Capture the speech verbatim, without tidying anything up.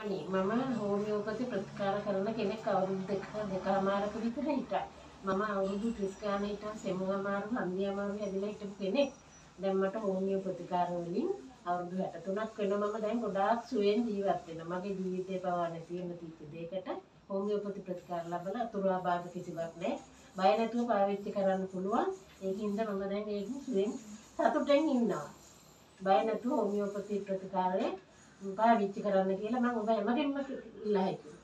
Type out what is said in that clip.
අනේ මම හෝමියෝපති ප්‍රතිකාර කරන කෙනෙක් අවුරුදු දෙක දෙකමාරක විතර හිටියා. මම අවුරුදු තිස් ගානක් හිටන් සෙමු අමාරු හන්දිය අමාරු හැදිලා හිටපු කෙනෙක්. දැන් මට හෝමියෝ ප්‍රතිකාර වලින් අවුරුදු හැට තුනක් වෙනවා මම දැන් ගොඩාක් සුවයෙන් ජීවත් වෙනවා. මගේ ජීවිතේ පවා නැති වෙන තිබ්බ දෙයකට හෝමියෝපති ප්‍රතිකාර ලැබලා අතුරු ආබාධ කිසිවක් නැහැ. බය නැතුව පාවිච්චි කරන්න පුළුවන්. ඒකින්ද මම දැන් ඒකෙන් සුවයෙන් සතුටෙන් ඉන්නවා. බය නැතුව හෝමියෝපති ප්‍රතිකාරය පාවිච්චි කරන්න කියලා මම ඔබ හැමගෙම ඉල්ලා හිටියා.